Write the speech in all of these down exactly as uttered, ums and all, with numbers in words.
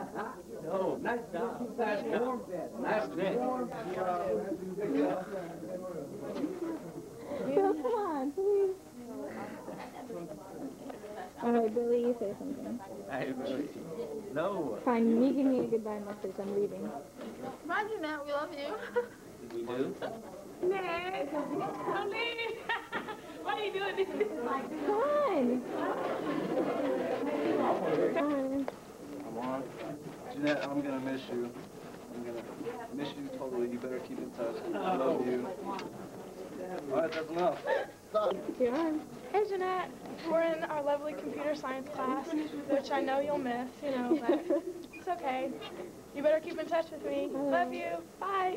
No, nice job. Nice job. Nice drink. Bill, come on, please. All right, Billy, you say something. Hey, Billy. No. Fine, you give me a goodbye message. I'm leaving. Bye, Jeanette. We love you. We do? Nick, don't leave. Why are you doing this? Come on. Come on. Come on. Jeanette, I'm going to miss you. I'm going to miss you totally. You better keep in touch. I love you. All right, that's enough. Your arm. Hey, Jeanette. We're in our lovely computer science class, which I know you'll miss, you know, but it's okay. You better keep in touch with me. Love you. Bye.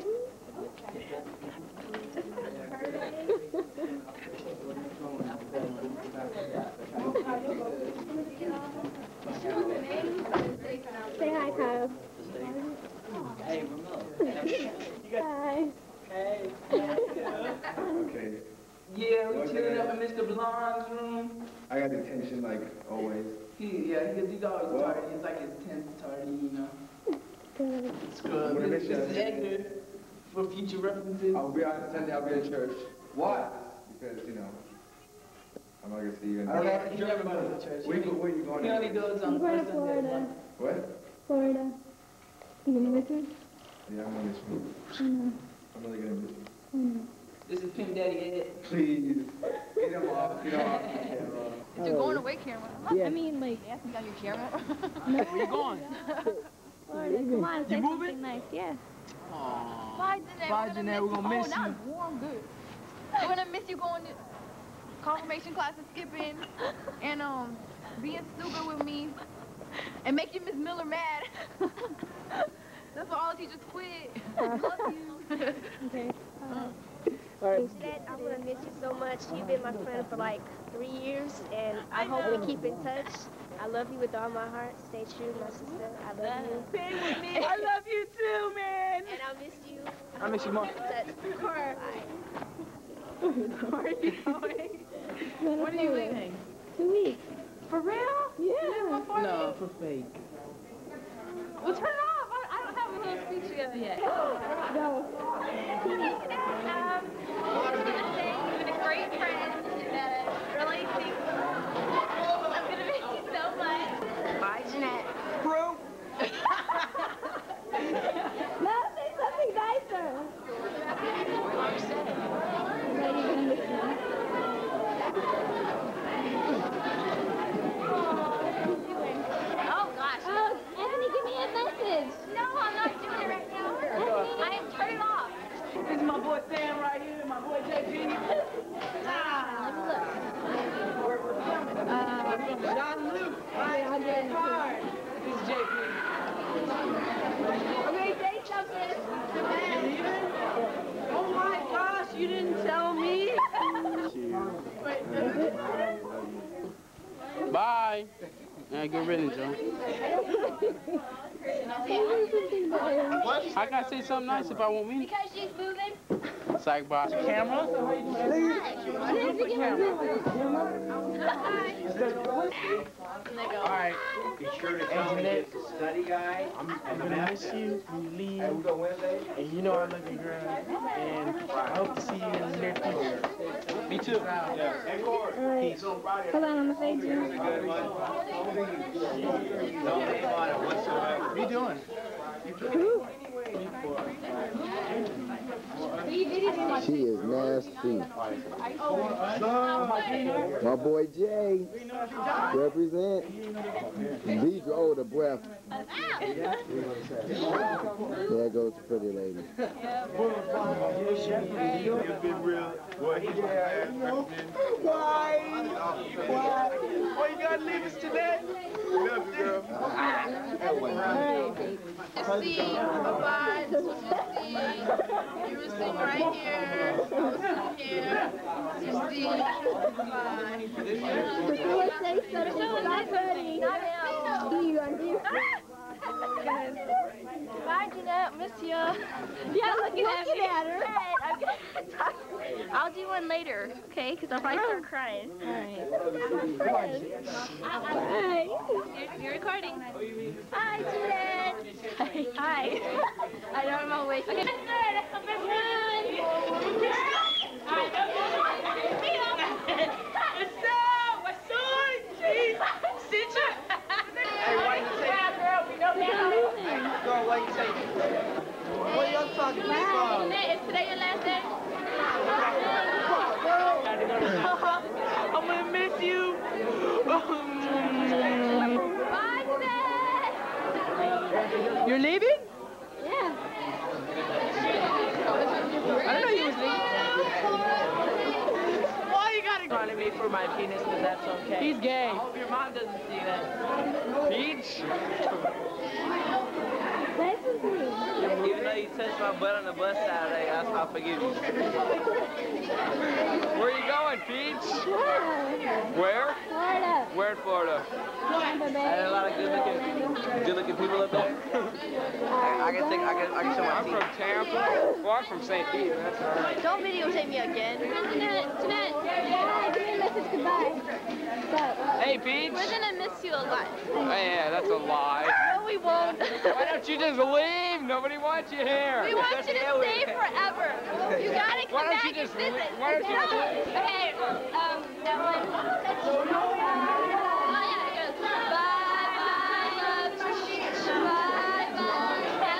Say hi, Kyle. Hey, Hi. Hey. Okay. Yeah, we chilling up in Mister Blonde's room. I got detention like always. He, yeah, he, he's always Well, tardy. It's like his tenth tardy, you know. Good. Scrub. What This is this is that? Edgar for future references. I'll be on Sunday, I'll be at church. Why? Because, you know, I'm not going to see you in I don't know, he never goes to church. Where you, where you going? He only goes on I'm going first to Sunday. Florida. What? Florida. You gonna miss me? Yeah, I'm going to miss you. I know. I'm really going to miss you. I know. This is Pimp Daddy Ed. Please. Get him off. Get him off. You're going away, camera. I mean, like, Yeah, I on your camera. Where you going? Florida. Come on, say You moving? something nice. Yeah. Aww. Bye, Jeanette. Bye, Jeanette. We're gonna miss oh, now you. it's warm, good. We're gonna miss you going to confirmation class and skipping, and um, being stupid with me, and making Miss Miller mad. That's why all the teachers quit. Love you. Okay. Uh, Jeanette, I'm gonna miss you so much. You've been my friend for like three years, and I, I hope we keep in touch. I love you with all my heart. Stay true, my sister. I love you. Stay with me. I love you too, man. And I'll miss you. I miss you more. Touch. Where are you going? When are you leaving? Two weeks. For real? Yeah. No, for fake. Well, turn it off. I, I don't have a little speech together yet. No. Um, I was going to say you've been a great friend and uh, really think I'm going to miss you so much. Bye, Jeanette. Bro. No, say something nicer. What you say? That you're gonna miss me. Oh, gosh. Oh, Anthony, give me a message. No, I'm not doing it right now. I am turning off. This is my boy Sam right here, my boy J P. Ah, let me look. Uh, John Luke. Yeah, I'll get it. Hard. This is J P. Okay, say something. Oh my gosh, you didn't tell me. Bye. Yeah, good riddance, Joe. I gotta say something nice if I want me. because she's moving. Psych box. Camera? Alright. Be sure to tell me it's a study guide. I'm, I'm gonna miss you when you leave, and you know I love you, girl, and I hope to see you in the near future. Me too. Hey, Corey. Alright. Hold on, I'm gonna face you. No name on it whatsoever. What are you doing? She is nasty. My boy Jay. Represent. B drove the breath. There goes the pretty lady. You've been real. Boy, he's Why? Why? Why you gotta leave us today? love you, girl. Just see, bye-bye, this was just see. You were sitting right here, I was sitting here. Just see, bye. Before say something, not ready. Not now. Do you undo? Bye, Jeanette, miss ya. Yeah, looking at me. At her. I'm gonna talk. I'll do one later, okay? Because I'll probably start crying. Alright. Bye. You're, you're recording. Bye, Jeanette. Bye. I don't know wait. Okay. Hey, why you say Girl, why you say What y'all talking about? Is today your last day? I'm gonna miss you. Bye, today. You're leaving? Yeah. I didn't know you was leaving. Why you gotta go to me for my penis, but that's okay. He's gay. I hope your mom doesn't see that. Peach? That's okay. Even though you touched my butt on the bus Saturday, I'll, I'll forgive you. Where are you going, Peach? Yeah. Where? Florida. Where in Florida? Tampa Bay. I had a lot of good-looking, good-looking people up there. I, I can take, I can, I can show my I'm teeth. from Tampa. Well, I'm from Saint Pete. That's all right. Don't videotape me again. Jeanette, Jeanette, hi, give me a message goodbye. What's up? Hey, Peach. We're gonna miss you a lot. Oh, yeah, that's a lie. No, we won't. Why don't you just leave? Nobody wants you here. We want you to stay forever. You gotta come Why don't back you just and visit. why don't you No. Okay, um, that one. Oh, yeah, it goes. Bye, bye, love. Bye, bye.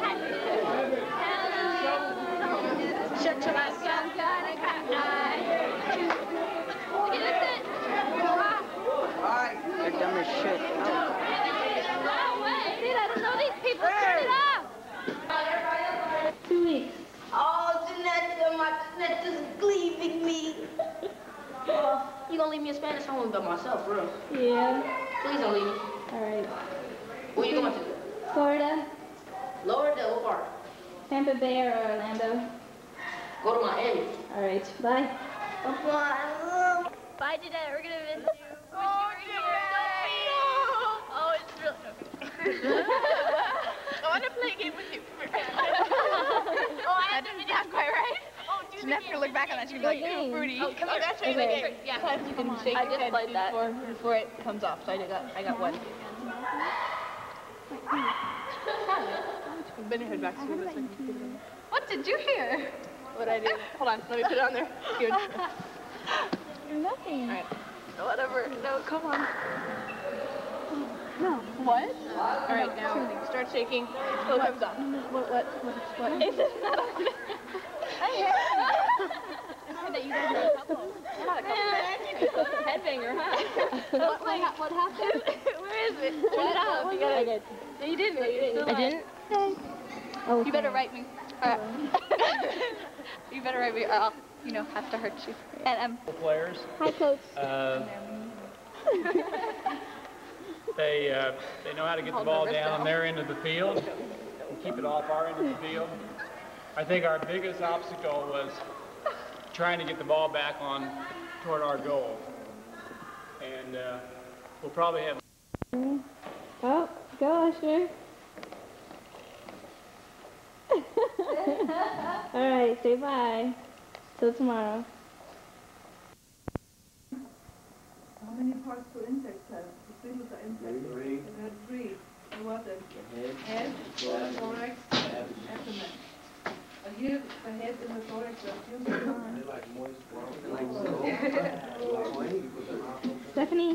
Hello. Shut your mouth. Some kind of guy. Okay, that's it. Alright, they're dumb as shit. No way. Dude, I don't know these people. Turn it off. Two weeks. Oh, Jeanette, my Jeanette is leaving me. Uh, you gonna leave me in Spanish? I'm gonna go myself, for real. Yeah. Please don't leave me. All right. Where you going to? Florida, Lower Del, what part? Tampa Bay, or Orlando. Go to Miami. All right. Bye. Bye, Jeanette. We're gonna miss you. Wish you were here. Oh, it's real. I want to play a game with you. Oh, I didn't not quite right. Oh, Jeanette's gonna look back on that. She's gonna be like, ooh, fruity. Oh, come here. That's right. Okay. Yeah. You can shake your head before, before it comes off. So I got, I got one. Bend your head back so this one. What did you hear? What I did. Hold on. Let me put it on there. Good. Nothing. All right. Whatever. No, come on. No. What? All right, now start shaking. Till it comes off. What? What? What? What? Is it not on? I heard that you guys are a couple. Not a couple. Headbanger, huh? what, what, what happened? Where is it? Turn it off. You gotta. I did. No, you didn't. No, you didn't. I didn't. Oh. You better write me. Uh, you better write me, or I'll, you know, have to hurt you. And um. Players. Hi, Coach. Uh, they uh, they know how to get the ball down on their end of the field and keep it off our end of the field. I think our biggest obstacle was trying to get the ball back on toward our goal, and uh, we'll probably have. Oh, go, Usher. All right, say bye. Till tomorrow. How many parts do insects have? The spindles are insects. Three. They had three. And what the Head, head, thorax, abdomen. And here, the head and the thorax are fused. Stephanie?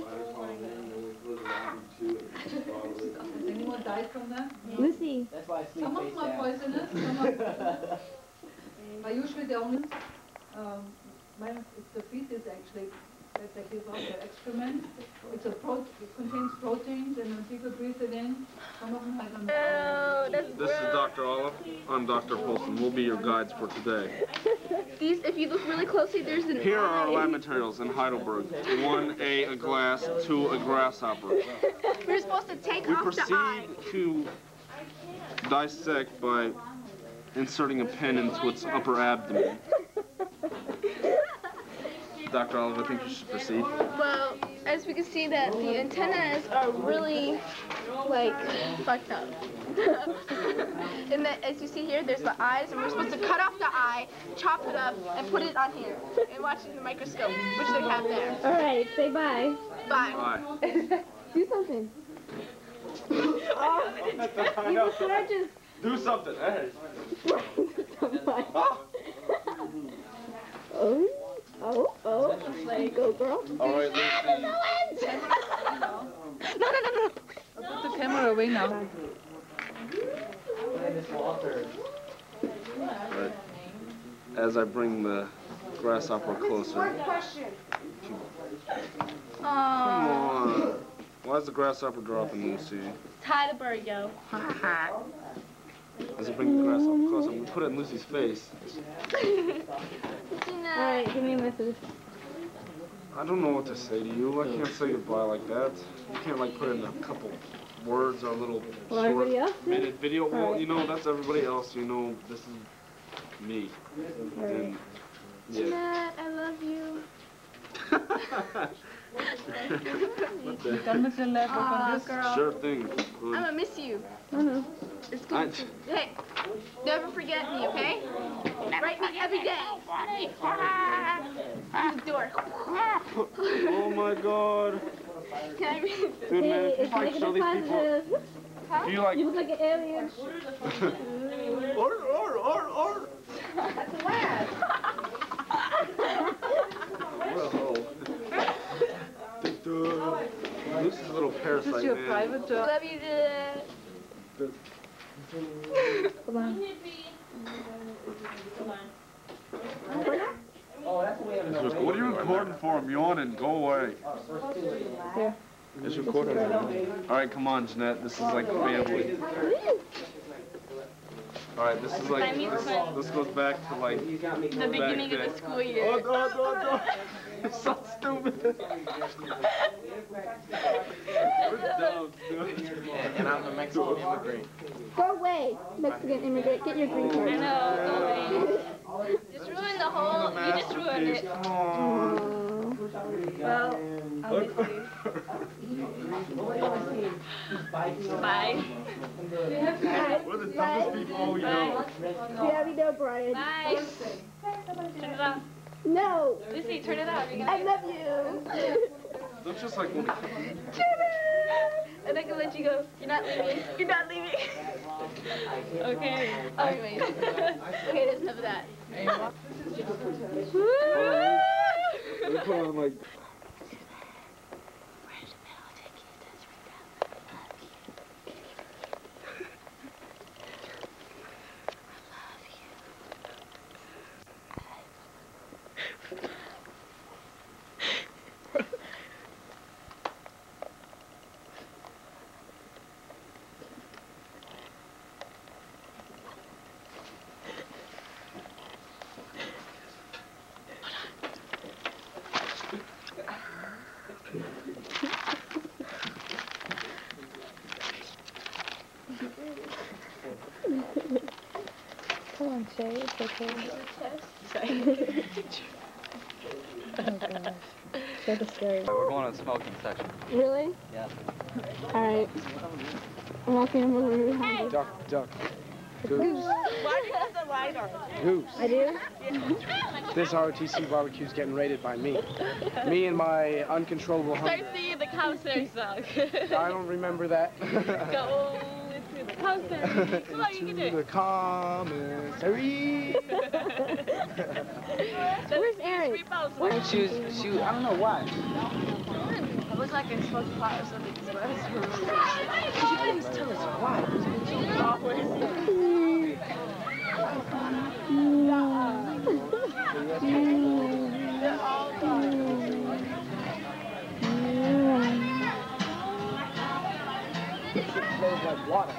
Has anyone died from that? Lucy? That's why I sleep Some of face them are down. poisonous. Some are usually the only. Um, when it's the fetus actually that they give out their excrement. It's a pro it contains proteins, and when people breathe it in, some of them have them. Oh, that's This is Doctor Olive. I'm Doctor Polson. We'll be your guides for today. These, if you look really closely, there's an Here are eye. our lab materials in Heidelberg. One A, a glass. Two, a grasshopper. We're supposed to take We off the eye. proceed to dissect by inserting a pin into its upper abdomen. Doctor Olive, I think you should proceed. Well, as we can see that the antennas are really, like, fucked up. And that, as you see here, there's the eyes, and we're supposed to cut off the eye, chop it up, and put it on here, and watch it in the microscope, which they have there. All right, say bye. Bye. Bye. Do something. Oh, you prefer just Do something. Hey. Oh, oh, oh. Go, girl. All right, Lucy. No, no, no, no. Put the camera away now. Right. As I bring the grasshopper closer. Come on. Why is the grasshopper dropping, Lucy? It's Heidelberg, yo. As I bring the grasshopper closer, I'm gonna put it in Lucy's face. Alright, give me a message. I don't know what to say to you. I can't say goodbye like that. You can't like put in a couple words or a little Well, short everybody else did. minute video. Well, Right. you know, that's everybody else. You know, this is me. And, yeah. Jeanette, I love you. What the- Come with your left Aw, on this. girl. Sure thing. I'm gonna miss you. I know. It's I, good. Hey, never forget me, okay? Write me every day. Use the door. oh my God. Can I read? Dude, man, if you It's like negative show these people, positive. if you like, You look like an alien. or, or, or, or. Whoa. Lucy's a little parasite, This is your man. private job. Love you, Jeanette. Come on. What are you recording for? I'm yawning. Go away. Here. It's recording. All right, come on, Jeanette. This is like family. All right, this is like this, this goes back to like The beginning of the school year. Oh, no, no, no. You're so stupid. We're dumb, dude. And I'm a Mexican immigrant. Go away, Mexican immigrant. Get your green card. I know, go away. Just ruined the whole, you just ruined it. Well, I'll miss you. Bye. We're the dumbest people we know. Yeah, we know, Brian. Bye. Turn it off. No. Lucy, turn it off. You're I gonna... love you. That's just like when And I can let you go. You're not leaving. You're not leaving. Okay. Anyways. Okay, there's enough of that. we put on like. Come on, Shay. It's okay. Oh, gosh. That's scary. We're going to the smoking section. Really? Yeah. Alright. I'm walking over really behind. Duck, duck. Goose. Why do you have the light on? Goose. I do? This R O T C barbecue's getting raided by me. Me and my uncontrollable hunger. Start singing the commissary song. I don't remember that. Go into the commissary. Come on, you can do Into it. the commissary. Where's Eric? Why she was, she was, I don't know why. I look like I smoked pot or something. So I was Could you please tell us why? It flows like water.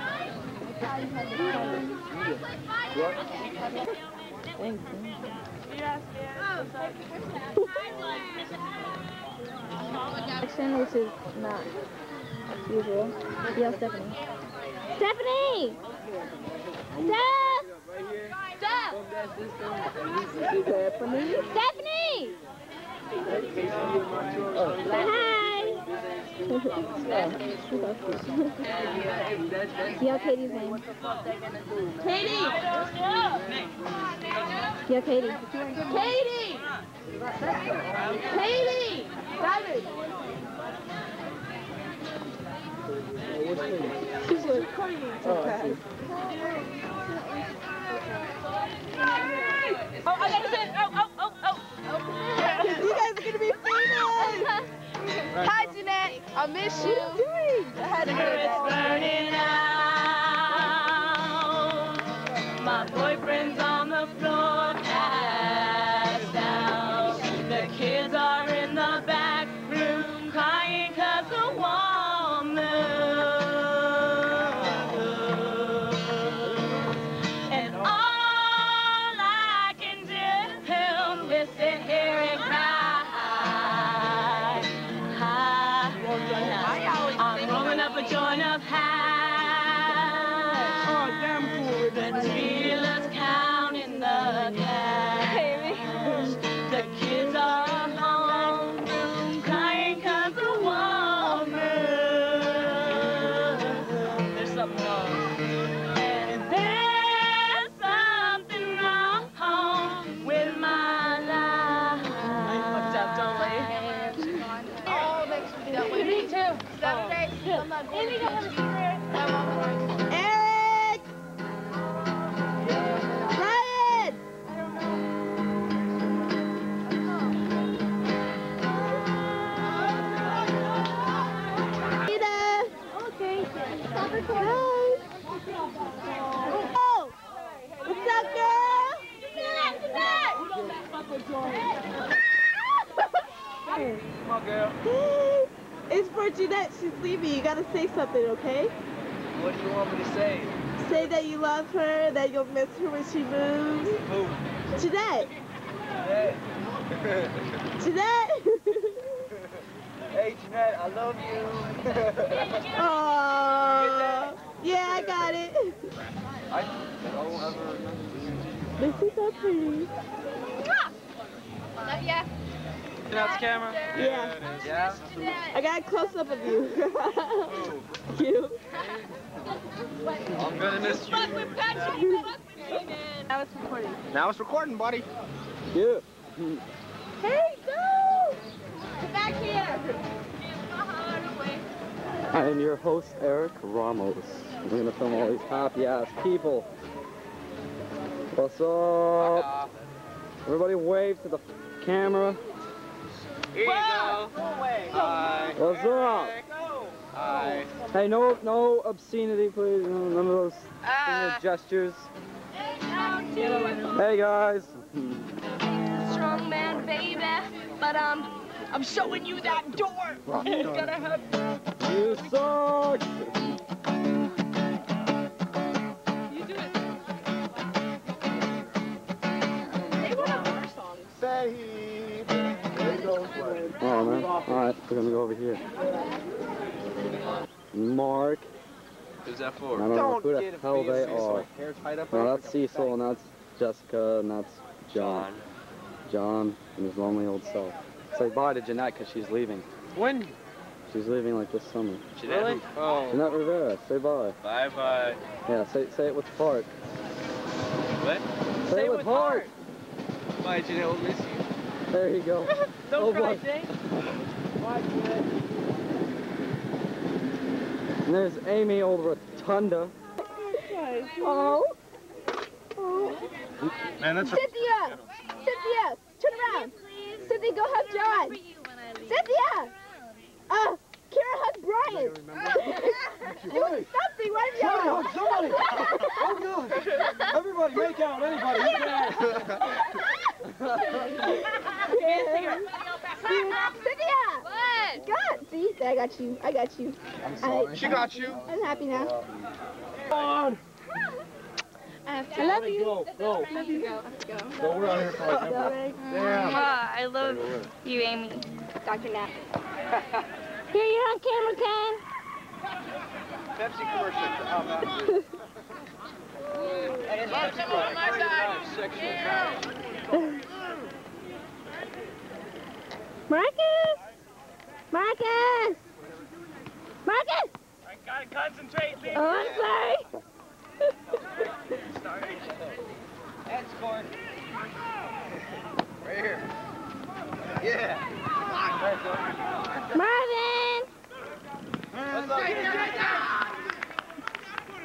What? Thank you. Action, which is not usual. Yeah, Stephanie. Stephanie! Steph! Steph! Stephanie! Stephanie! Say hi! Yell Katie's name. Katie! Yell Katie. Katie! Katie! David! She's like, recording me. Oh, I see. Oh, I gotta say, oh, oh, oh, oh. You guys are gonna be famous. Hi, Jeanette. I miss you. What are you doing? I had to hear It's burning out. My boyfriend's on the floor, passed out. The kids are in the back room crying 'cause the wall moved. And all I can do is sit here and cry. I'm rolling up a joint of hash. Oh, damn cool. The dealer's counting the cash. The kids are home crying 'cause the wall moved. There's something wrong. And there's something wrong with my life. What's up, don't lay hands. All next week. That way. Me too. Saturday. I'm not going to Eric! Ryan! Ida! Okay. Stop recording. Oh! What's up, girl? Come on, girl. Hey, it's for Jeanette. She's leaving. You gotta say something, okay? What do you want me to say? Say that you love her, that you'll miss her when she moves. Who? Jeanette. Hey. Jeanette. Hey, Jeanette, I love you. Aww. Yeah, I got it. I don't ever remember listening to you. This is so pretty. Love ya. You know the camera? Yeah. Yeah? I got a close up of you. You. I'm gonna miss you. Now it's recording. Now it's recording, buddy. Yeah. Hey, go! Get back here. I am your host, Eric Ramos. We're gonna film all these happy ass people. What's up? Everybody wave to the camera. Here you go. Hi. What's up? Hi. Hey, no, no obscenity, please. No, none of those Ah. gestures. Hey guys. Strong man, baby, but um, I'm showing you that door. It's gonna have. You suck. You do it. Oh man. Alright, we're gonna go over here. Mark. Who's that I for? don't know who the get hell it for they you, Cecil. are. Hair tied up No, like that's a Cecil, and that's Jessica, and that's John. John and his lonely old self. Say bye to Jeanette because she's leaving. When? She's leaving like this summer. Jeanette? Oh. Jeanette Rivera, say bye. Bye bye. Yeah, say say it with heart. What? Say, Say it with, with heart. Bye, Jeanette. We'll miss you. There you go. Don't Oh, cry, boy. Jane. Bye, Jeanette. And there's Amy, old rotunda. Oh. Oh. Man, that's Cynthia! Cynthia! Turn around! Cynthia, go hug John! Cynthia! Uh, Kara hug Brian! Do something! Why are you yelling? Somebody! Oh, God! Everybody, make out! Anybody! You Cynthia! What? God, see? I got you. I got you. I'm sorry. She got you. I'm happy now. Come on. I love you. Go, go. Love you. Go, we're out here for like ever. Damn. I love you, Amy. Doctor Nap. Here you're on camera, Ken. Pepsi commercial. Oh, man. Marcus! Marcus! Marcus! I gotta concentrate, baby. Oh, I'm sorry. Sorry. That's corn. Right here. Yeah. Marvin! What's up?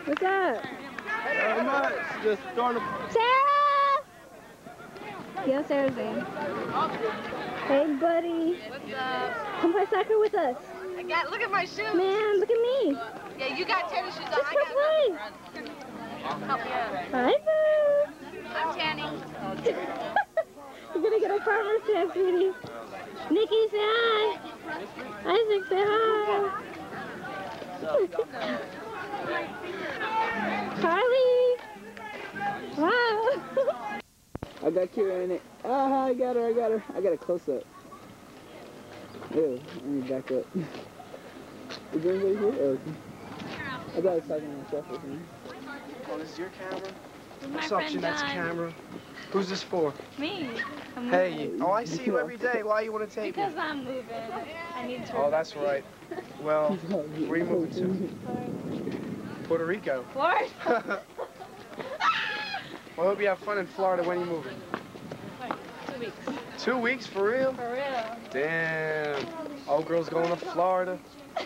What's up? Very much. Just starting to... Sarah! Yo, Sarah's in. Hey, buddy. What's up? Come play soccer with us. I got, look at my shoes. Man, look at me. Yeah, you got tennis shoes on. Let's I go got play. Help me out. Hi, boo. I'm tanning. You're gonna get a farmer's tan, sweetie. Nikki, say hi. Isaac, say hi. Carly. Wow. I got Kira in it. Ah, I got her, I got her. I got a close-up. Ew, let me back up. Is there anybody here? Oh, I thought I was talking to myself or something. Oh, this is your camera? My What's up, friend Jeanette's John. camera? Who's this for? Me. I'm Hey, moving. oh, I see you every day. Why you want to take Because me? I'm moving. I need to. Oh, that's right. Well, where you moving to? Puerto Rico. Florida. Well, I hope you have fun in Florida. When you moving? Two weeks. Two weeks, for real? For real. Damn. Old girl's going to Florida.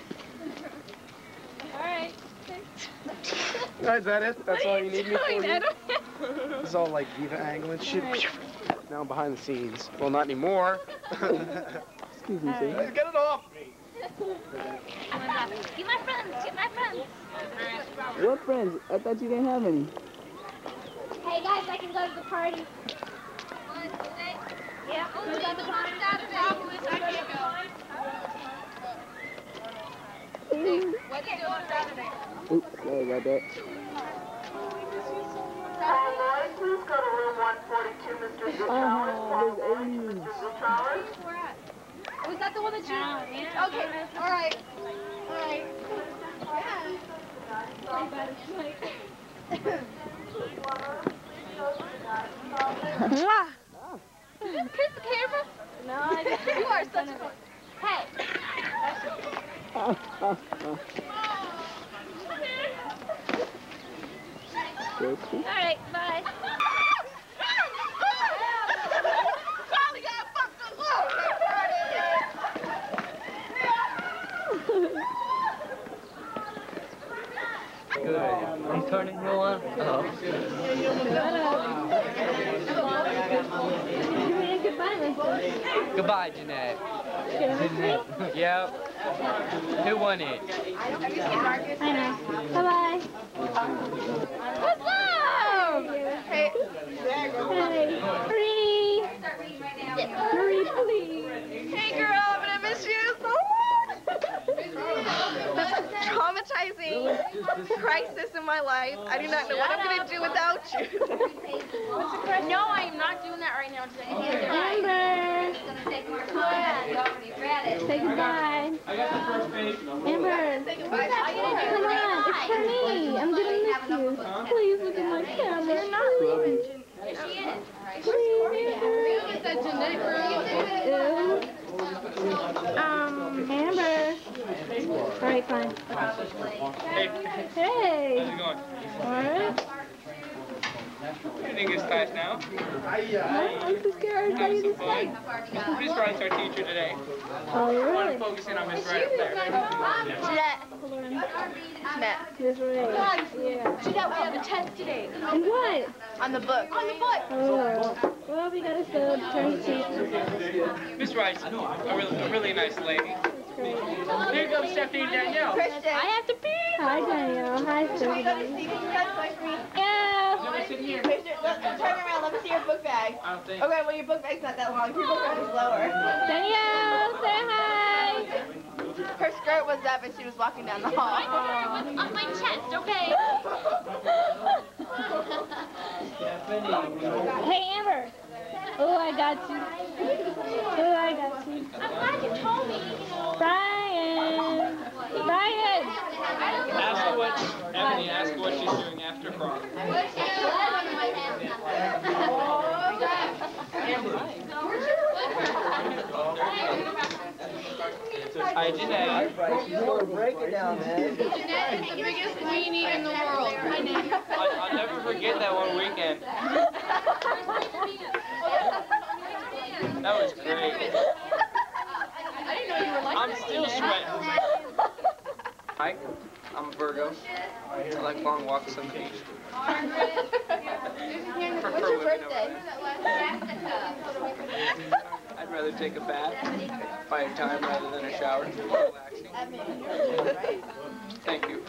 All right. Oh, is that it? That's What all are you you need me for? doing? I You? don't This is all like diva angle and shit. Right. Now I'm behind the scenes. Well, not anymore. Excuse me, sir. Get it off me. Get my friends. Get my friends. What friends? I thought you didn't have any. Hey, guys, I can go to the party. Yeah. Who's at the party? I can't go. What you doing on Saturday? Oops, sorry about that. Please go to room one forty-two, Mister Ah, there's aliens. Was that the one that you... Okay, all right. All right. Mwah! Kiss the camera? No, I just... You are such a... Hey! Ah, ah, ah. All right, bye. Finally got fucked up. Good. I'm turning you on. Oh. Goodbye, Mister. Goodbye, Jeanette. Yep. Who won it? I know. Bye-bye. What's up? Hey. Hey. Marie. Marie, please. Hey, girl, I'm gonna miss you so much. This traumatizing crisis in my life. I do not know what I'm gonna do without you. No, I am not doing that right now today. Amber. Say goodbye. I got the first page. Amber. Say goodbye. Come on, it's for me. I'm gonna miss you. Please look at my camera. You're not leaving. She is. Please, Amber. Is that Jeanette girl? Ew. Um, Amber. All right, fine. Hey, Hey. how's it going? All right. You think it's class now? I'm so scared. How do you decide? Miss Wright's our teacher today. Oh, I want really? to focus in on Miss Wright up there. Jeanette. Jeanette. This way. Yeah. Jeanette, we have a test today. And what? On the book. On the book. Oh. Well, we gotta still turn the seat. Miss Wright's a really, a really nice lady. Here comes Stephanie and Danielle. Christian. I have to pee. Hi, Danielle. Hi, Stephanie. Yeah. No, sit here. Christian, look, turn around. Let me see your book bag. I don't think. Okay, well, your book bag's not that long. Your book bag is lower. Danielle, say hi. Her skirt was up and she was walking down the hall. On my chest, okay? Hey, Amber. Oh, I got you. Oh, I got you. I'm glad you told me. Brian. Brian. Ask her what, Ebony, ask her what she's doing after prom. Hi, Jeanette. Break it down, man. Jeanette is the biggest weenie in the world. Hi, Nick. I'll, I'll never forget that one weekend. That was great. I didn't know you were like I'm that, still Jeanette. sweating. Mike, I'm Virgo. I like long walks on the beach. What's your birthday? I'd rather take a bath, find time rather than a shower. Relaxing. Thank you.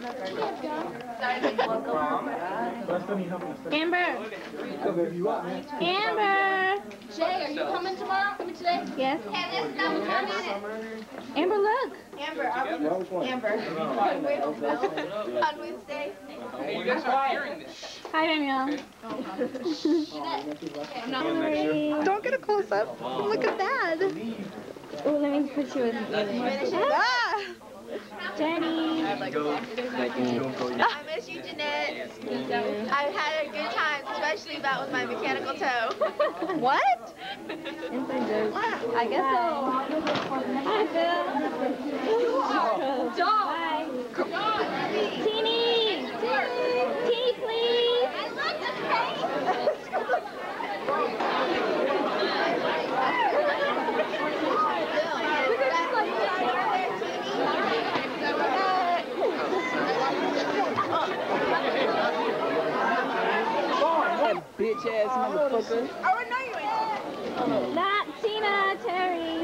Amber. Amber. Jay, are you coming tomorrow? Coming today? Yes. Amber, look. Amber, are we? Amber. On Wednesday. Hey, you guys aren't hearing this. Hi, Danielle. Don't get a close up. Look at that. Oh, let me put you in the Ah! Jenny. I miss you, Jeanette. I've had a good time, especially that with my mechanical toe. What? I guess so. Hi, Phil. Dog. Teeny. Teeny, please. I love the face. Bitch ass motherfucker. Oh, no, you ain't. Not Tina, Terry.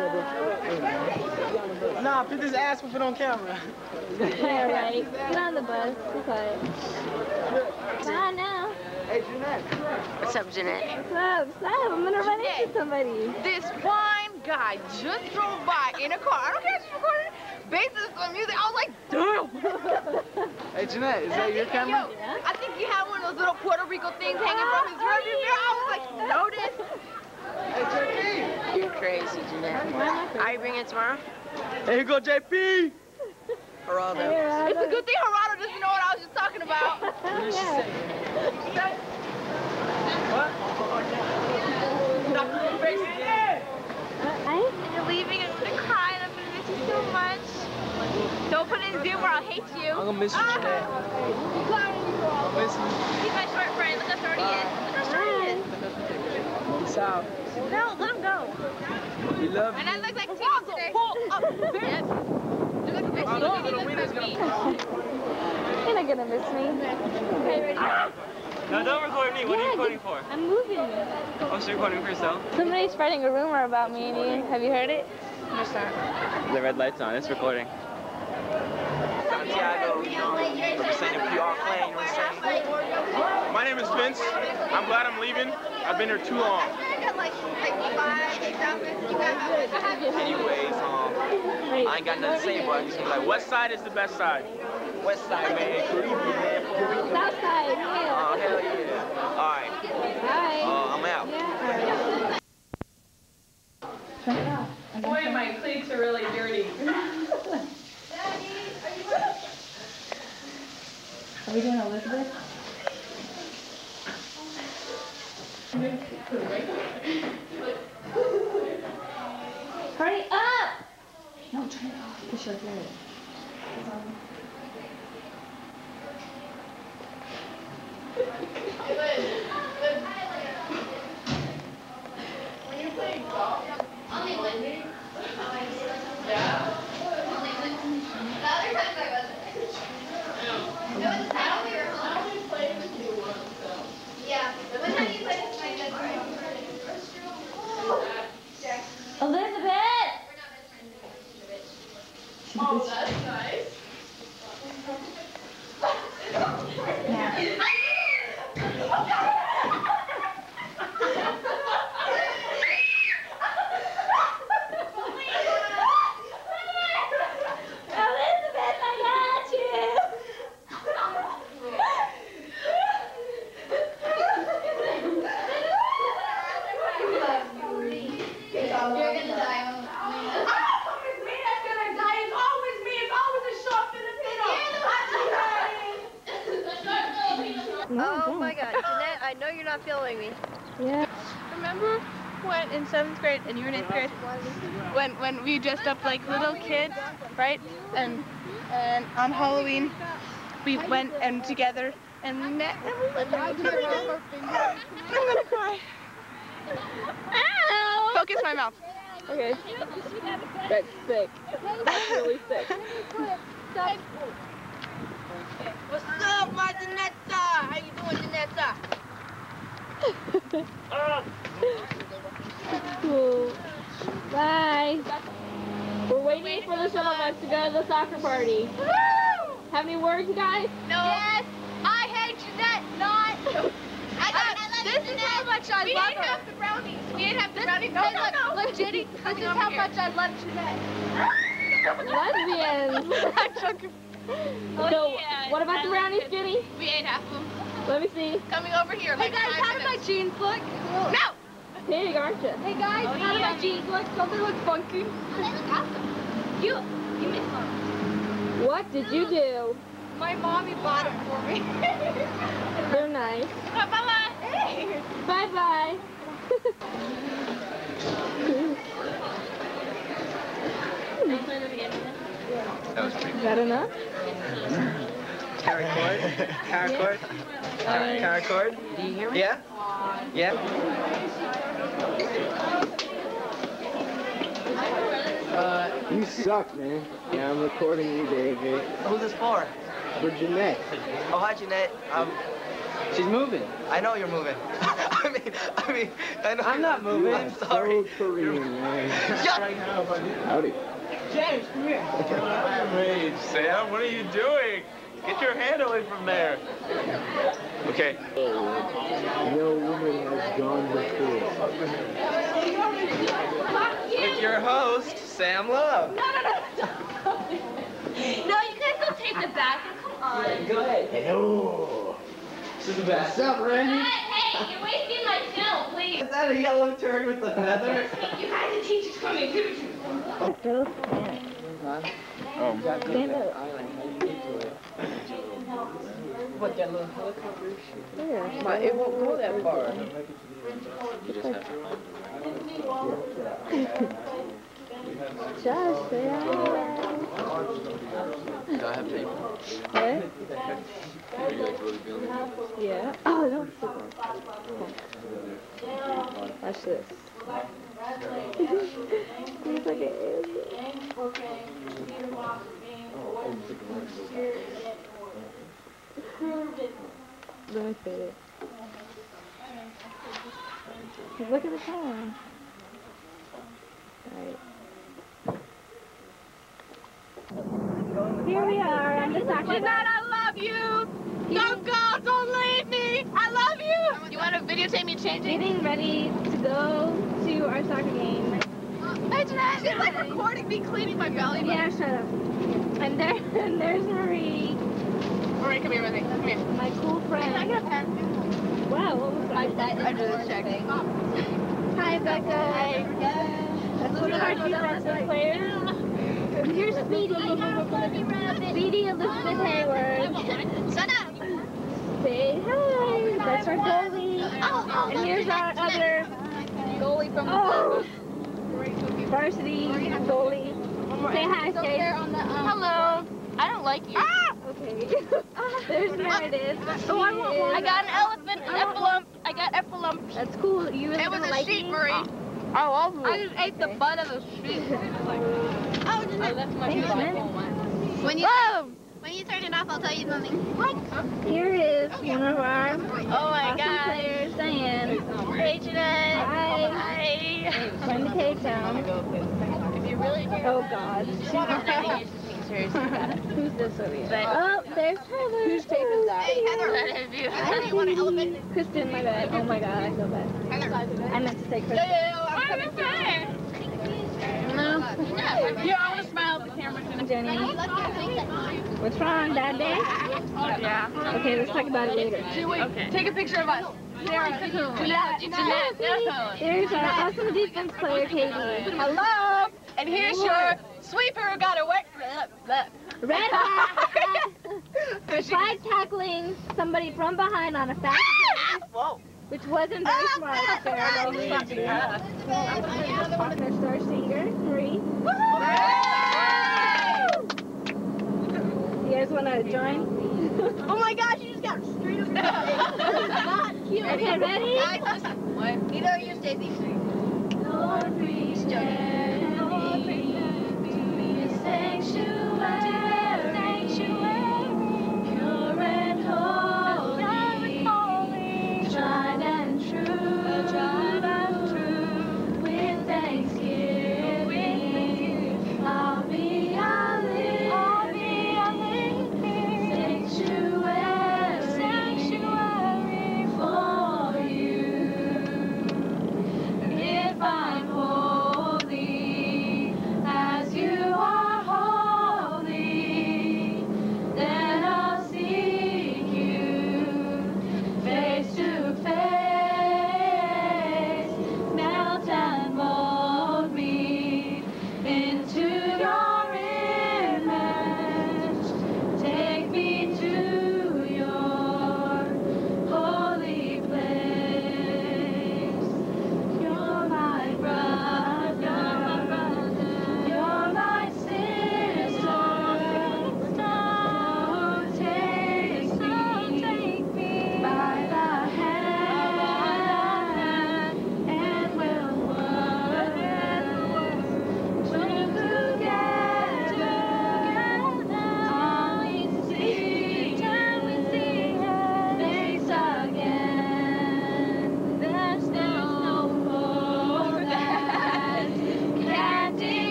Nah, put this ass whooping on camera. Yeah, right. Get on the bus. Be quiet. Bye now. Hey, Jeanette. What's up, Jeanette? What's up? What's up? I'm gonna run into somebody. This fine guy just drove by in a car. I don't care if he's recording. Basis on music. I was like, damn. Hey, Jeanette, is that your camera? Yo, I think you had one of those little Puerto Rico things hanging from his rearview mirror. I was like, notice. Hey, J P. You're crazy, Jeanette. Are you bringing it tomorrow? Here you go, J P. Geraldo. It's a good thing Geraldo doesn't know what I was just talking about. What did she say? What? You're leaving. I'm gonna cry and I'm gonna miss you so much. Don't put it in Zoom or I'll hate you. I'm gonna miss you, Jeanette. I'll miss you. He's my short friend. Look how short he is. Look how short he is. Peace out. No, let him go. We love you. And I look like Tina today. Pull up. Yep. Look like a bitch. I know the winner's gonna You're not gonna miss me. Okay, ready? No, don't record me. What Yeah, are you recording just- for? I'm moving. Oh, so you're recording for yourself? Somebody's spreading a rumor about me and you. Have you heard it? What's that? The red light's on. It's recording. Santiago, representing P R Clan, you know what I'm saying? My name is Vince. I'm glad I'm leaving. I've been here too long. Anyways, um, I ain't got nothing to say, but I'm just gonna be like, West side is the best side. West Side, man, Caribbean, man, Puerto Rico. South side, yeah. Oh, hell yeah. All right. Bye. Uh, I'm out. Boy, my cleats are really dirty. Are we doing Elizabeth? Hurry up! No, turn it off. Push your hair. When you're playing golf, only Lindy. Yeah. Only Lindy. The other times I wasn't. It was I only I only played with you once, so. Yeah. The one time you played with my best friend. Elizabeth! Oh, that's nice. Oh my God, Jeanette, I know you're not filming me. Yeah. Remember when in seventh grade and you were in eighth grade, when when we dressed up like little kids, right? And and on Halloween we went and together and we met and we lived every day. I'm gonna cry. Ow! Focus my mouth. Okay. That's sick. That's really sick. for the shuttle bus to go to the soccer party. Woo! Have any words, guys? No. Yes. I hate Jeanette. Not. I, uh, this is how much I we love ate her. half the brownies. We ate half the This, brownies. no, No, no, no, no. no. Look, Jenny, this is how much I love Jeanette. Lesbians. I'm joking. Oh, so, yeah, what about the brownies, Jenny? We ate half of them. Let me see. Coming over here. Hey Like guys, five how do my minutes. jeans look? No. Big, aren't you? Hey guys, Oh, how do yeah. my jeans look? Don't they look funky? Oh, they look awesome. You, you missed some. What did you do? My mommy bought them for me. They're nice. Oh, bye-bye. Hey. Bye-bye. That was pretty Is that enough? Can I record? Can I record? Can I can I record? Do you hear me? Yeah? Yeah? Uh, you suck, man. Yeah, I'm recording you, David. Who's this for? For Jeanette. Oh, hi, Jeanette. Um, She's moving. I know you're moving. I mean, I mean, I know. I'm not moving. I'm sorry. So Korean, man. Howdy. James, come here. Hey, Sam, what are you doing? Get your hand away from there. Okay. No woman has gone before. With your host, Sam Love. No, no, no. No, you guys don't take the back. Come on. Go ahead. Hello. This is the best. What's up, Randy? Hey, you're wasting my film, please. Is that a yellow turd with the feather? You guys, the teacher's coming. Give it to me. Huh? Oh. Stand up. What, that little helicopter? Yeah. My, it won't go that far. You just have to Just say hi. Do I have tape? What? Yeah. Oh, don't sit there. Watch this. He's like an alien. Let me fit it. Look at the camera. Alright. Here we are on the soccer Jeanette, I love you. Don't go. Don't leave me. I love you. You want to videotape me changing? Getting ready to go to our soccer game. Hey, Jeanette. She's like recording me cleaning my belly. Yeah, shut up. And there, and there's Marie. Marie, come here with me. Come here. My cool friend. Can I get a pen? Wow, what was that? I just checked. Hi, Becca. Hi. That's one of our defensive players. Here's Speedy. Speedy Elizabeth Hayward. Shut up. Say hi. That's our goalie. And here's our other Goalie from oh, varsity goalie. Say hi, Kate. Hello. I don't like you. Ah! Okay. There's Meredith. Oh, I, want one. I got an elephant, an effalump. I got effalump. That's cool. You really It was don't a like sheep, me? Marie. I love you. I just ate the butt of the sheep. Oh, Jeanette. I left my Thanks, phone man. at home. When you, Whoa! when you turn it off, I'll tell you something. Here is one of our Oh, my awesome God. players, Diane. Hey, Jeanette. Hi. Hi. Bring the cake down. If you really do. Oh, God. Who's this over here? Oh, there's Heather. Whose tape is that? Hey, Heather. Heather, you want an elephant? Kristen, my bad. Oh, my God, I feel bad. Heather. I meant to say Kristen. Yeah, yeah, yeah. I'm coming through. No. Yeah, I want to smile at the camera. Jenny. What's wrong, Dad Day? Yeah. Okay, let's talk about it later. Okay. Take a picture of us. Sarah, Jeanette, Jeanette, There's our awesome defense player, Katie. hello. And here's your sweeper who got a wet. Red hot. Flag tackling somebody from behind on a fast Whoa. which wasn't very smart. Sarah. Our star singer, Marie. You guys want to join? Oh my gosh, you just got straight up. Not cute. Okay, ready? Guys, listen. What? Neither are you, Stacey. Lord, She's joking. Lord, bring me a sanctuary, sanctuary, pure and holy, tried and true, tried and true, with thanksgiving, I'll be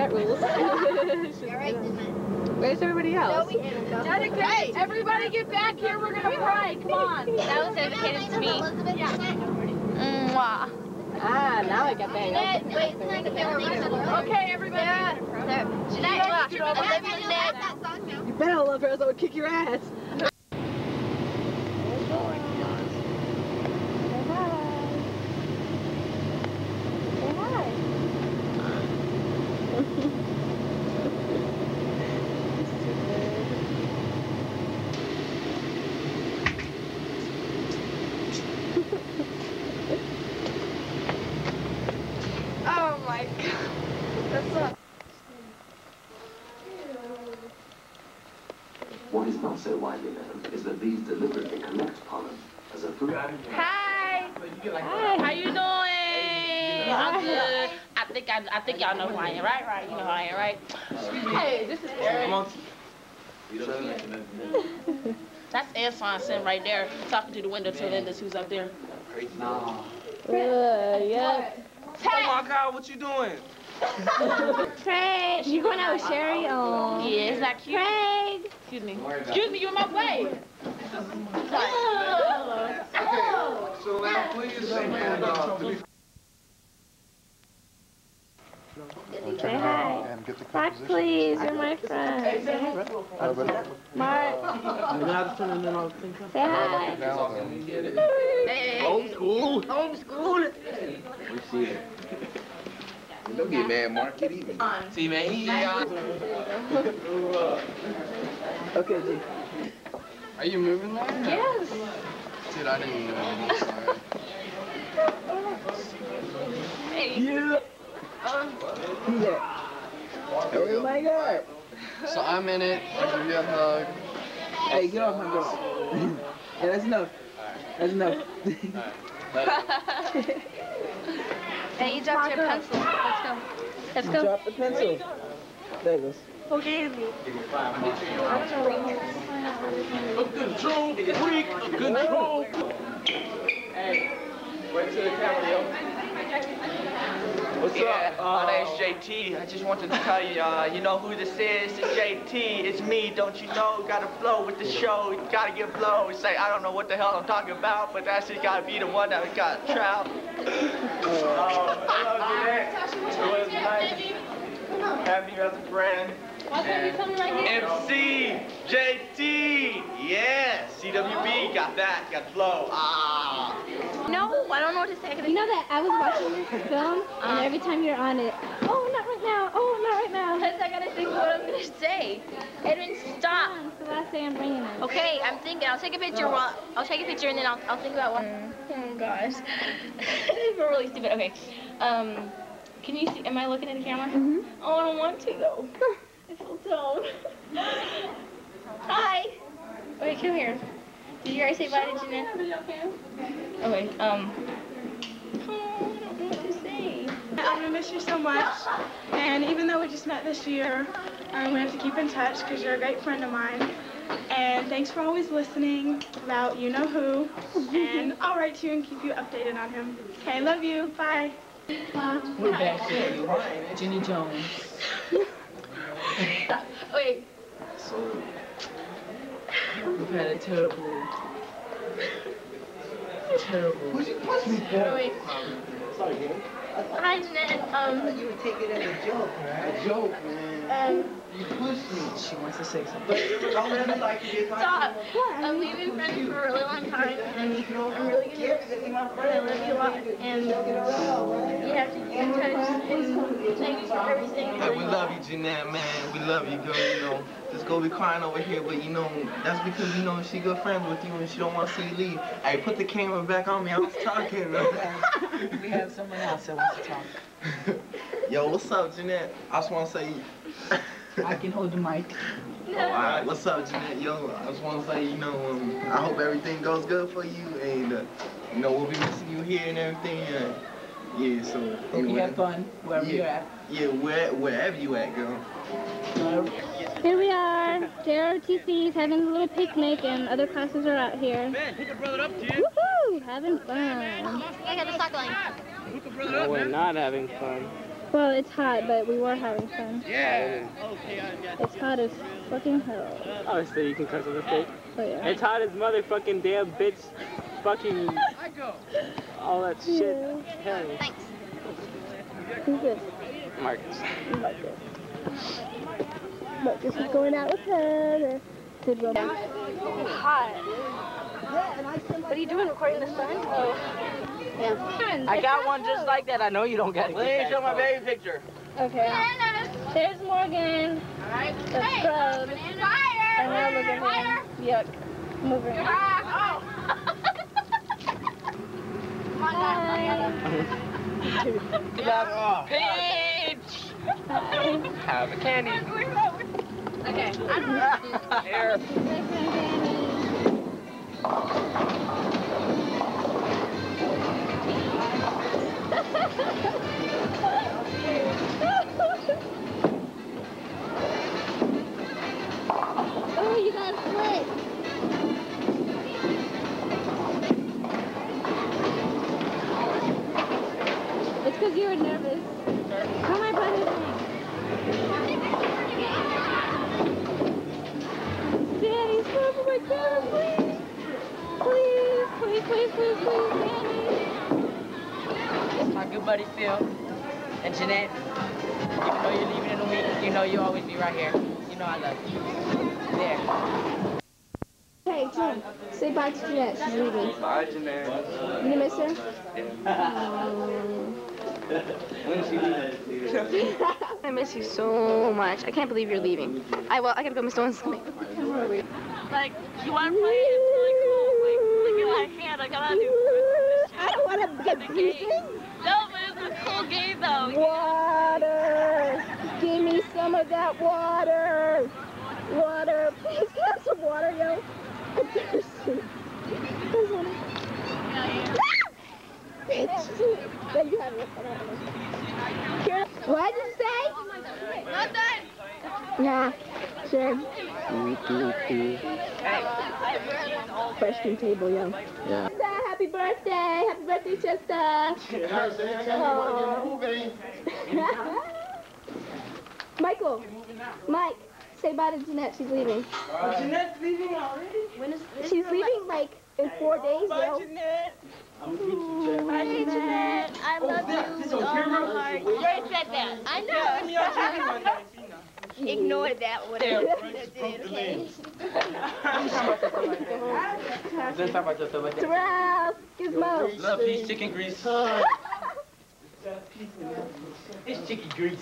that rules. Where's everybody else? Hey, everybody get back here. We're gonna pray. Come on. That was dedicated to me. Mwah. Ah, now I got that. Jeanette, wait, turn the camera. Okay, everybody. Jeanette, I love you, Jeanette. You better love her, else I would kick your ass. Oh my God. That's up. What is not so widely known is that bees deliberately collect pollen as a food. Hi. Hi. How you doing? I'm good. I think I, I think y'all know who I am, right? Right. You know who I am, right? Hey, this is Erin. That's Anson sitting right there, talking to the window to Linda's who's up there. Nah. Uh, yeah. Oh my God, what you doing? Craig, you going out with Sherry? Oh. Yeah, is that cute? Craig. Excuse me. Excuse me, you're in my way. Okay, so now please, and uh, to be Say hi. And get the Mark, please, you're my friend. Mark. Say hi. Hey. Old school. Home school. We see it. Don't get mad, Mark. Get even. See, man, he Okay, G. Are you moving there? Yes. Dude, I didn't know. I'm sorry. Hey. Yeah. Um, Who's that? Oh my God. So I'm in it. I'll give you a hug. Hey, get off my girl. Yeah, that's enough. That's enough. Hey, you dropped your pencil. Let's go. Let's go. Drop the pencil. There it goes. Who gave me? A control freak, a control. Hey, wait till the camera, yo. What's yeah, up? Uh, my name's J T. I just wanted to tell you, uh, you know who this is? It's J T. It's me, don't you know? Gotta flow with the show. You gotta get flow. Say, I don't know what the hell I'm talking about, but that's just gotta be the one that got trout. Oh, I love you, man. It was nice having you as a friend. Why can't you come right here? M C, J T, yeah, C W B, got that, got flow. Ah. No, I don't know what to say. You know that I was watching this film, and Uh. every time you're on it, oh, not right now, oh, not right now. Because I gotta think of what I'm gonna say. Edwin, stop. It's the last day I'm bringing it. Okay, I'm thinking. I'll take a picture. While, I'll take a picture and then I'll, I'll think about what. Oh gosh, we're really stupid. Okay, um, can you see? Am I looking at the camera? Mm-hmm. Oh, I don't want to though. I feel dumb. Hi. Wait, come here. Did you already say bye to Jeanette? Okay. Um. Oh, I don't know what to say. I'm gonna miss you so much, and even though we just met this year, um, we have to keep in touch because you're a great friend of mine. And thanks for always listening about you know who, and I'll write to you and keep you updated on him. Okay, love you. Bye. We're back here. Jenny Jones. Wait. So, we've had a terrible, terrible. Wait. Hi, Jeanette. Um. You would take it as a joke, right? A joke, man. Um. You pushed me. She wants to say something. But don't let me like you. Stop. Um, we've been friends for a really long time, and I'm really gonna miss you. I love you a lot, and you have to keep in touch, and thanks for everything. Hey, we love you, Jeanette, man. We love you, girl. You know, just go be crying over here, but you know, that's because you know she good friends with you, and she don't want to see you leave. Hey, put the camera back on me. I was talking. We have someone else that wants to talk. Yo, what's up, Jeanette? I just want to say. I can hold the mic. Oh, all right. What's up, Jeanette? Yo, I just want to say, you know, um, I hope everything goes good for you, and uh, you know, we'll be missing you here and everything. Uh, yeah, so Hope anyway. you have fun wherever yeah, you're at. Yeah, where, wherever you at, girl. Here we are, J R O T C's having a little picnic, and other classes are out here. Man, pick your brother up, kid. Woohoo! Having fun. I got the sock line. No, we're not having fun. Well, it's hot, but we were having fun. Yeah. It's hot as fucking hell. Oh, so you can cuss on the stage? Oh, yeah. It's hot as motherfucking damn bitch. Fucking. All that shit. Yeah. Hell. Thanks. Who's this? Marcus. Marcus. Marcus is going out with her. Did well. Hot. What are you doing, recording this song? Oh. Yeah. I got one just like that. I know you don't got it. Let me show my baby picture. Okay. There's Morgan. Alright. The Hey, scrub. fire! And now look at him. Yuck. Move her. Ah, oh. Come on, guys. Peach! Have a candy. Okay. Here. Oh, you got a split. It's because you were nervous. How my brother's name? Daddy, stop for my camera, please. Please, please, please, please, please, Daddy. It's my good buddy Phil and Jeanette. Even though you're leaving in a week, you know you'll always be right here. You know I love you. There. Hey, Tom, say bye to Jeanette. She's leaving. Bye, Jeanette. You miss her? When is she leaving? I miss you so much. I can't believe you're leaving. I well, I gotta go, Miss Owens. Like, you want to play? It's really cool. Like, look at my hand. I gotta do. I don't want to get breathing. No, but it's a cool game, though. Water. Give me some of that water. Water. Please have some water, yo. I'm thirsty. There's water. Bitch. There you have it. Here. What did you say? Not done. Nah. Sure. Freshman table, yo. Yeah. Happy birthday! Happy birthday, Chester! Oh. Michael, Mike, say bye to Jeanette. She's leaving. Oh, Jeanette's leaving already? When is She's leaving like in four days, Bye, yo. Jeanette. Bye, Jeanette. I love you with all my heart. You already said that. I Yeah, me know. on T V one day. Ignore that, whatever. Giraffe, Gizmo. Love peace, chicken grease. It's chicken grease.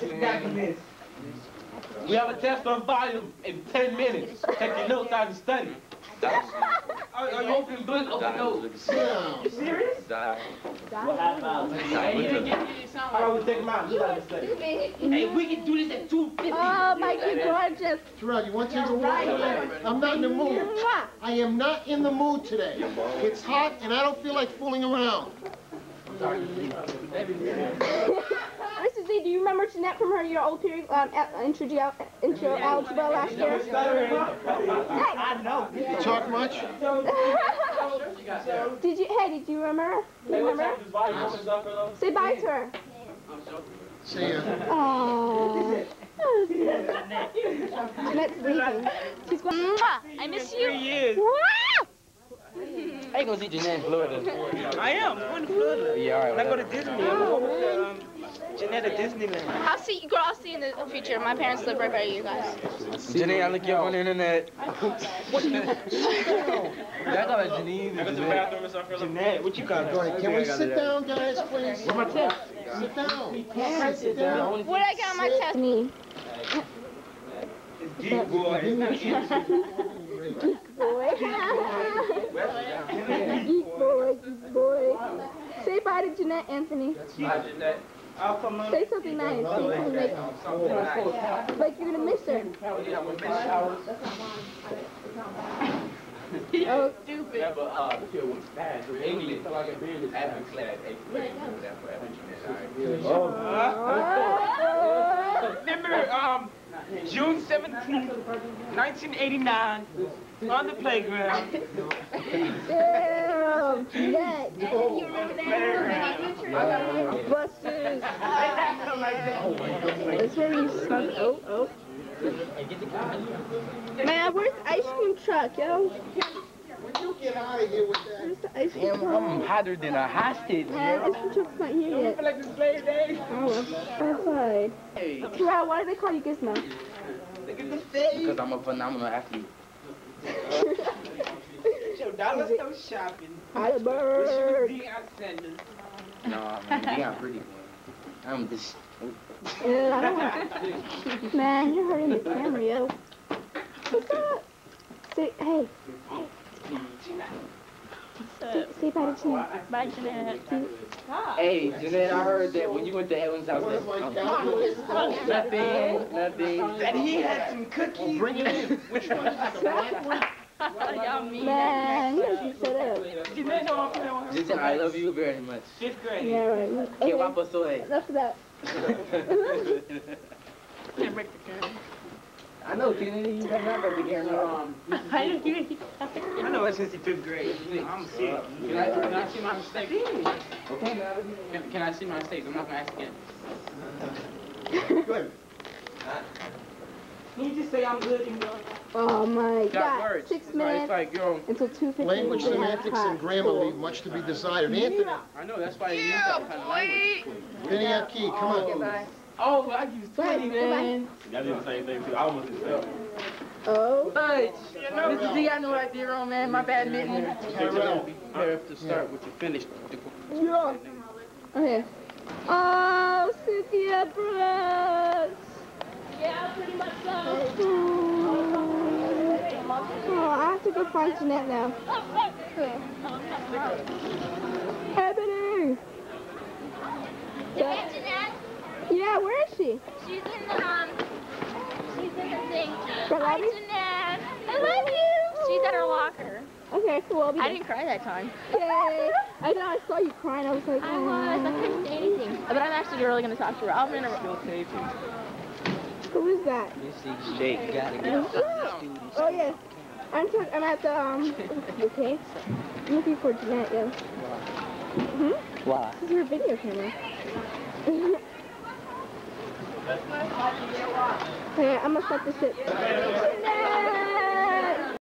We have a test on volume in ten minutes. Take your notes out and study. Are, are you open book? Open notes. You serious? Hey, you didn't get me this song. How long we take them out? You gotta study. Hey, we can do this at two fifty. Oh, Mike, you're gorgeous. Terrell, you want to take a walk today? I'm not in the mood. I am not in the mood today. It's hot and I don't feel like fooling around. Missus Z, do you remember Jeanette from her your old period um, intro, intro algebra last year? I know. Talk much? Did you? Hey, did you remember? Do you remember? Say bye to her. See ya. Oh. Jeanette's leaving. She's going. I miss you. Three years. I ain't gonna see Jeanette in Florida. I am. I'm going to Florida. Yeah, all right. When I go to Disney, I'm going to um, Jeanette at Disneyland. I'll see you, girl. I'll see you in the future. My parents live right by you guys. Jeanette, I look you up on the internet. What you That's all right, Janine. I go to the bathroom and stuff. Jeanette, what you got going? Can we sit down, guys, please? Where's my test? Sit down. Yeah. Sit down. What I got on my test? Me. Geek boy. Geek boy. Geek boy. Geek boy. Say bye to Jeanette, Anthony. Bye, Jeanette. I'll come on. Say something nice. Say something like, like you're gonna miss her. Oh, stupid. Yeah, but uh, English. Remember, um, June seventeenth, nineteen eighty-nine, on the playground. Damn, Jeanette. You remember that? Busters. That's where you smoke. Oh, oh. Man, where's the ice cream truck, yo? Would you get out of here with that? Where's the ice cream Damn, truck? I'm hotter than a hostage. Man, ice cream truck's not here yet. like the slave days? Oh, outside. Hey. Terrell, why do they call you Gizmo? Because I'm a phenomenal athlete. Yo, dog, let's go shopping. Heidelberg. What should we send us? No, man, they got pretty. I'm just. Yeah, I don't want... Man, you're hurting the camera, yo. What's up? Say, hey, hey. Say, say bye to Jeanette. Bye, Jeanette. Hey, Jeanette, I heard that when you went to Evan's house. Oh, nothing, nothing. That he had some cookies. Bring it in. Which one? The black one? Y'all mean Man, you guys shut up. Jeanette, no, I'm playing. Jeanette, I love you very much. Fifth grade. Yeah, right. Que Okay. guapo soy. Enough of that. Can't break the camera. I know, Kennedy, you have not got the camera. I don't hear you. I know it's since the fifth grade. I'm sick. Can I, can I see my mistakes? Okay. Can, can I see my mistakes? I'm not going to ask again. Good. Can you just say I'm good and good? Oh my Got God. words. Six It's like- minutes It's like, yo. until two fifteen. Language, semantics, and grammar leave much to be desired. Anthony, I know, that's why you use that kind of language. Penny up key, come on. Oh, I used twenty, man. I did the same thing too. I almost did that. Oh. Hey, Mister D, I know what I did wrong, man. My bad, Mitten. Tyrell. You have to start with the finished. Yeah. Okay. Oh, Cynthia Brooks. Yeah, pretty much so. Oh, I have to go find Jeanette now. Ebony. Hey, Jeanette. Yeah, where is she? She's in the, um, she's in the thing. Got Hi, Robbie? Jeanette. I love you. She's at her locker. Okay, cool. I'll be I there. didn't cry that time. Yay. I know, I saw you crying. I was like, I was. I couldn't say anything. But I'm actually really going to talk to her. I'm going to... who is that? This is Jake. Gotta get Oh, yes. I'm, t I'm at the, um, okay. I'm looking for Jeanette, yeah. Mm-hmm. Why? This is her video camera. Okay, I'm gonna start this shit. Jeanette!